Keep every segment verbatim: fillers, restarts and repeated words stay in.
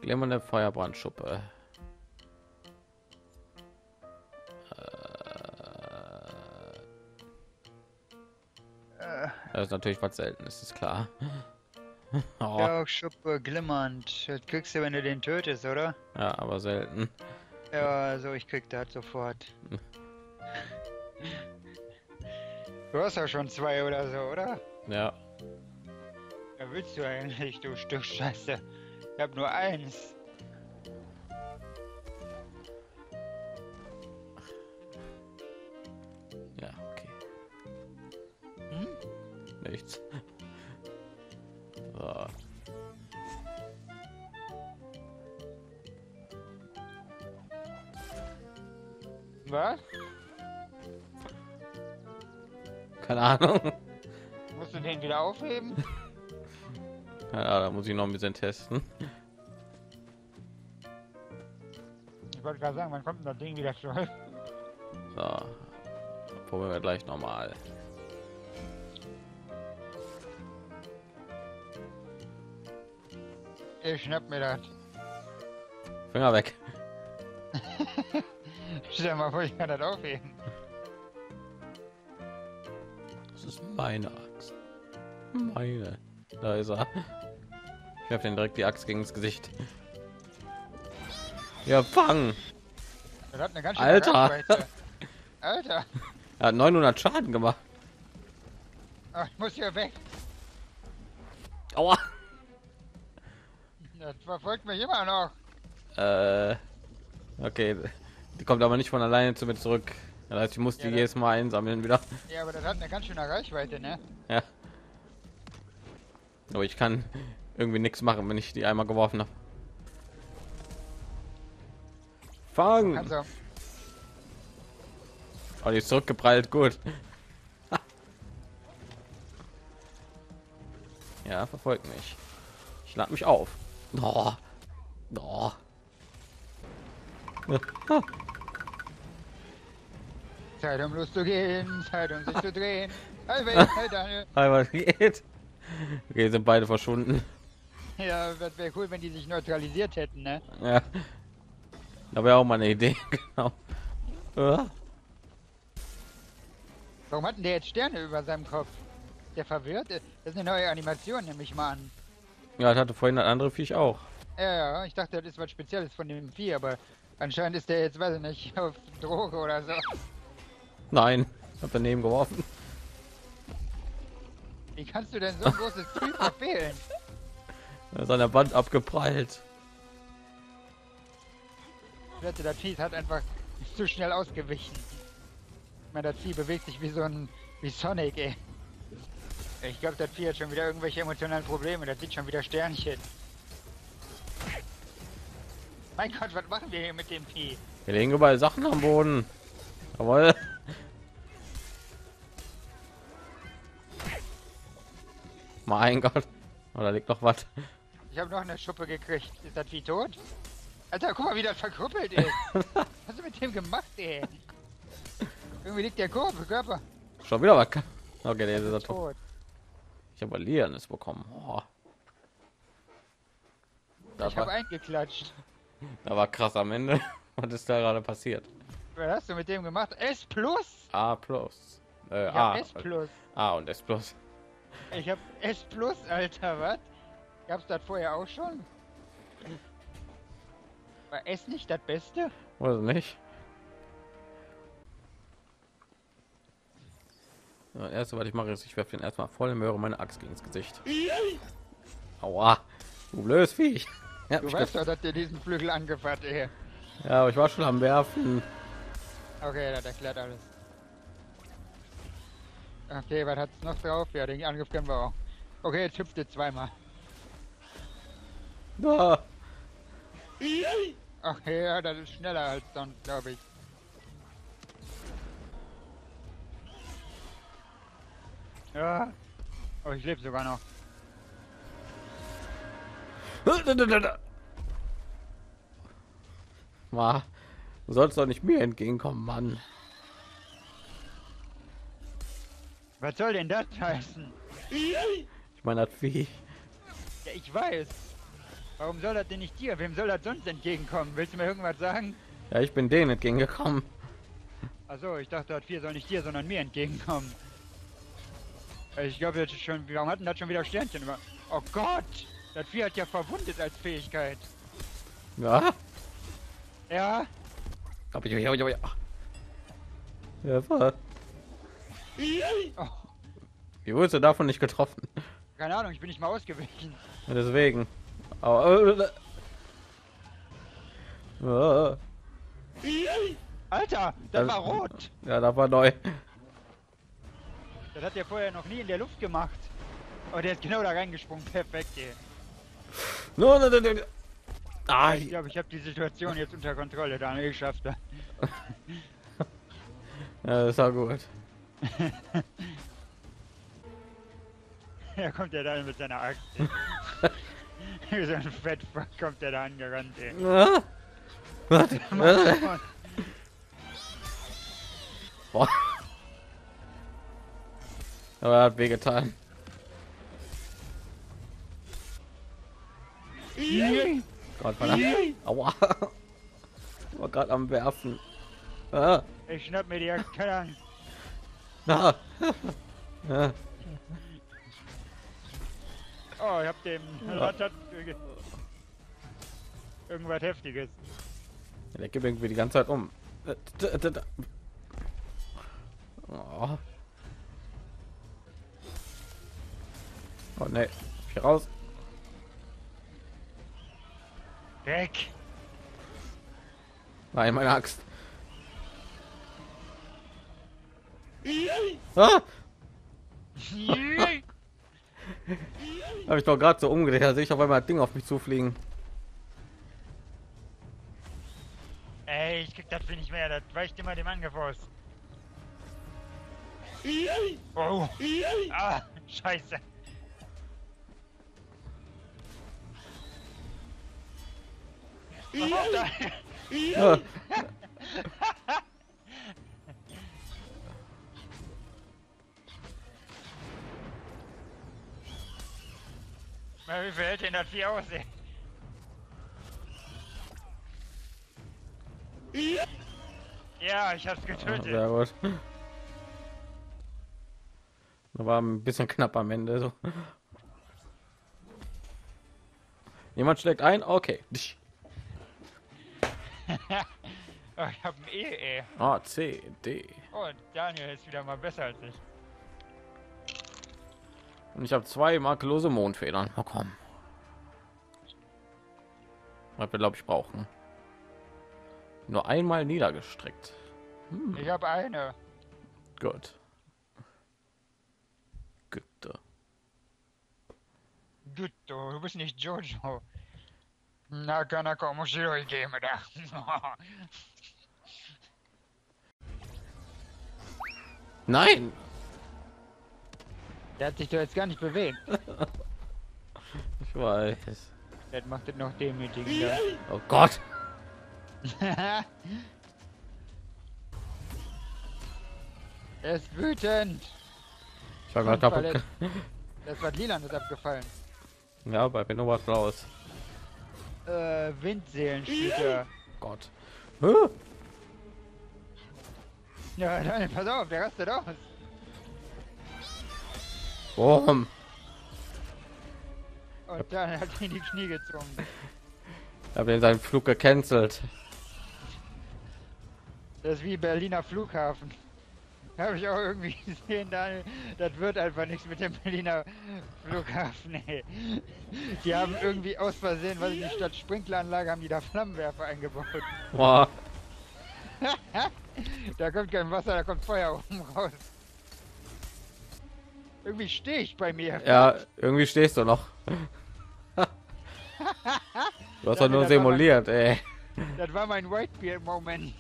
glimmernde Feuerbrandschuppe. Äh, Das ist natürlich was Seltenes, ist klar. Oh, Rauchschuppe glimmernd. Das kriegst du, wenn du den tötest, oder? ja, aber selten. Ja, also ich krieg das sofort. Du hast ja schon zwei oder so, oder? Ja, Ja, willst du eigentlich, du Stück Scheiße? Ich hab nur eins. ja, okay. Hm? Nichts. So. Was? Keine Ahnung. Musst du den wieder aufheben? Ja, da muss ich noch ein bisschen testen. Ich wollte gerade sagen, wann kommt denn das Ding wieder zurück? So. Probieren wir gleich nochmal. Ich schnapp mir das. Finger weg. Stell dir mal vor, ich kann das aufheben. Das ist meine Axt. Meine. Da ist er. Ich habe den direkt die Axt gegen das Gesicht. Ja, fang. Das hat eine ganz schöne Alter. Reichweite. Alter. Er hat neunhundert Schaden gemacht. Ach, ich muss hier weg. Aua. Das verfolgt mich immer noch. Äh, okay. Die kommt aber nicht von alleine zu mir zurück. Das heißt, ich muss die Ja, jedes Mal einsammeln wieder. Ja, aber das hat eine ganz schöne Reichweite, ne? Ja. Aber ich kann irgendwie nichts machen, wenn ich die einmal geworfen habe. Fang! Kannst du. Oh, die ist zurückgeprallt, gut. Ja, verfolgt mich. Ich lade mich auf. Oh. Oh. Zeit um loszugehen, Zeit um sich zu drehen. Hey, hey, hey Daniel. Hi, was geht? Okay, sind beide verschwunden. Ja, das wäre cool, wenn die sich neutralisiert hätten, ne? Ja. Da wäre auch mal eine Idee, genau. Ja. Warum hatten der jetzt Sterne über seinem Kopf? Der verwirrt? Das ist eine neue Animation, nehme ich mal an. Ja, das hatte vorhin das andere Viech auch. Ja, ja, ich dachte, das ist was Spezielles von dem Vieh, aber anscheinend ist der jetzt, weiß ich nicht, auf Droge oder so. Nein, hab daneben geworfen. Wie kannst du denn so ein großes Vieh verfehlen? Er ist an der Wand abgeprallt. Ich wette, das Vieh hat einfach zu schnell ausgewichen. Ich meine, das Vieh bewegt sich wie so ein, wie Sonic, ey. Ich glaube, das Vieh hat schon wieder irgendwelche emotionalen Probleme, das sieht schon wieder Sternchen. Mein Gott, was machen wir hier mit dem Vieh? Wir legen überall Sachen am Boden. Jawohl. Mein Gott. Oh, da liegt noch was. Ich habe noch eine Schuppe gekriegt. Ist das Vieh tot? Alter, guck mal, wie das verkrüppelt ist. Was hast du mit dem gemacht, ey? Irgendwie liegt der Körper. Körper. Schon wieder was. Okay, der ist er tot. tot. Ich habe Liernes bekommen. Oh. Das Ich habe war, eingeklatscht. da war krass am Ende. Was ist da gerade passiert? Was hast du mit dem gemacht? S plus? A plus. Äh, Ich A. hab S plus. A und S plus. Ich hab S plus, Alter, was? Gab's das vorher auch schon? War S nicht das Beste? Weiß nicht. So, das erste, was ich mache, ist, ich werfe den erstmal voll im Möhre meine Axt gegen das Gesicht. Aua, du blödes Viech. Ja, Du weißt doch, dass der diesen Flügel angefasst, ey. ja, aber ich war schon am Werfen. Okay, das erklärt alles. Okay, was hat's noch drauf? Ja, den Angriff können wir auch. Okay, jetzt hüpft er zweimal. Da. Okay, ja, das ist schneller als sonst, glaube ich. Ja. Oh, ich lebe sogar noch. Ma, du sollst doch nicht mir entgegenkommen, Mann. Was soll denn das heißen? Ich meine, das Vieh. Ja, ich weiß. Warum soll das denn nicht dir? Wem soll das sonst entgegenkommen? Willst du mir irgendwas sagen? Ja, ich bin denen entgegengekommen. Also, ich dachte, das vier soll nicht dir, sondern mir entgegenkommen. Ich glaube, das ist schon. Warum hatten das schon wieder Sternchen über? Oh Gott! Das Vieh hat ja verwundet als Fähigkeit. Ja. Ja? Aber ja, ja, ja. Ja, war. Oh, Wie wurdest du davon nicht getroffen? keine Ahnung, ich bin nicht mal ausgewichen. Ja, deswegen. Aber, äh, äh. Alter, das Das- war rot! Ja, das war neu. Das hat der vorher noch nie in der Luft gemacht. Oh, der ist genau da reingesprungen. Perfekt, ey. No, no, no, no. Ah, Ich glaube, ich habe die Situation jetzt unter Kontrolle. Daniel, ich schaff's da. ja, das war gut. Ja, kommt der da mit seiner Axt. Wie so ein Fettfuck kommt der da angerannt, ey. Ah. Warte. Mann. Boah. Aber er hat wehgetan. Gott, war Aua. War gerade am Werfen. Ah. Ich schnapp mir die Axt, keine Angst. Ah. Ah. Oh, ich hab dem Rad hat irgendwas Heftiges. Der gibt irgendwie die ganze Zeit um. Oh, oh ne, hier raus. Weg! Nein, meine Axt. Ah, habe ich doch gerade so umgedreht, da sehe ich auf einmal das Ding auf mich zufliegen. Ey, ich krieg das viel nicht mehr, das weicht immer dem Angriff aus. Oh! Ah, scheiße! Oh, da. Ah. Na, wie viel hält denn das Vieh aus, ey? Ja, ich hab's Ah, getötet. sehr gut. Da war ein bisschen knapp am Ende. So. Jemand schlägt ein, okay. Oh, ich hab ein E, ey. A, C, D. Oh, Daniel ist wieder mal besser als ich. Und ich habe zwei makellose Mondfedern bekommen. Was wir glaube ich brauchen. Nur einmal niedergestreckt. Hm, Ich hab eine. gut. Güte. Gut, du, du bist nicht Jojo. Naka naka omoshiroi game da. Nein! Der hat sich doch jetzt gar nicht bewegt. Ich weiß. Das macht es noch demütigender. Oh Gott! Er ist wütend. Ich war gerade kaputt. Verletzt. Das war Lilan ist abgefallen. Ja, bei mir noch was raus. Äh, Windseelenspieler. Gott. Huh? Ja, Daniel, pass auf, der rastet aus. Warum? Und dann hat ihn in die Knie gezwungen. Ich habe seinen Flug gecancelt. Das ist wie Berliner Flughafen. Habe ich auch irgendwie gesehen, Daniel. Das wird einfach nichts mit dem Berliner Flughafen, ey. Die haben irgendwie aus Versehen, weil die statt Sprinkleranlage haben die da Flammenwerfer eingebaut. Boah. Da kommt kein Wasser, da kommt Feuer oben raus. Irgendwie stehe ich bei mir. Ja, irgendwie stehst du noch. Du hast doch nur simuliert, ey. Das war mein Whitebeard-Moment.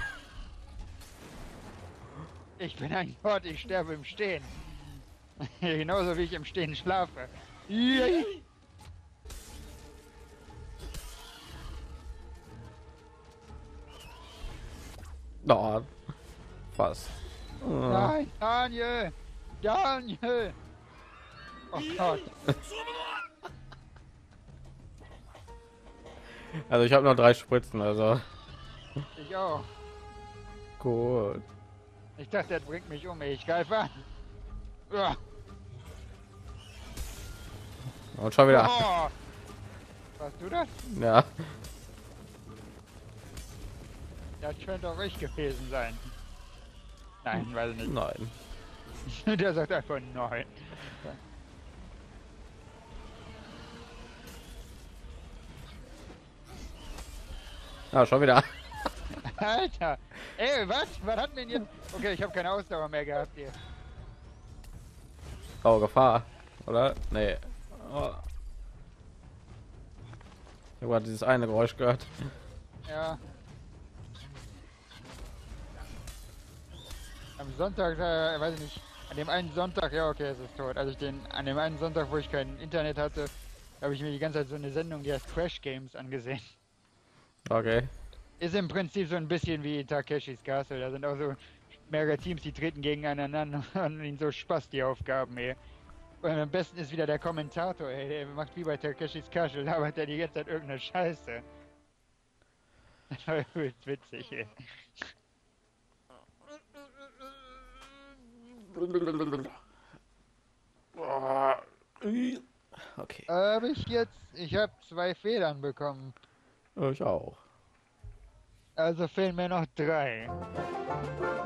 Ich bin ein Gott, ich sterbe im Stehen. Genauso wie ich im Stehen schlafe. Oh, was? Nein, Daniel! Daniel! Oh Gott. Also ich habe noch drei Spritzen, also Ich auch. gut. Ich dachte, der bringt mich um, ey. Ich greife an. Ja. Und schon wieder. Oh. Warst du das? Ja. Das könnte auch ich gewesen sein. Nein, weiß ich nicht. Nein. Der sagt einfach nein. Ja, schon wieder. Alter! Ey, was? Was hat denn jetzt? Okay, ich habe keine Ausdauer mehr gehabt hier. Oh, Gefahr, oder? Nee. Oh. Ich habe dieses eine Geräusch gehört. Ja. Am Sonntag, äh, weiß ich nicht. An dem einen Sonntag, ja okay, es ist tot. Also ich den, an dem einen Sonntag, wo ich kein Internet hatte, habe ich mir die ganze Zeit so eine Sendung, die heißt Crash Games, angesehen. Okay. Ist im Prinzip so ein bisschen wie Takeshis Castle. Da sind auch so mehrere Teams, die treten gegeneinander und ihnen so Spaß die Aufgaben, ey. Und am besten ist wieder der Kommentator, ey. Der macht wie bei Takeshis Castle, da arbeitet er die ganze Zeit irgendeine Scheiße. Das war übelst witzig, ey. Okay. Habe ich jetzt, ich habe zwei Federn bekommen. Ich auch. Also fehlen mir noch drei.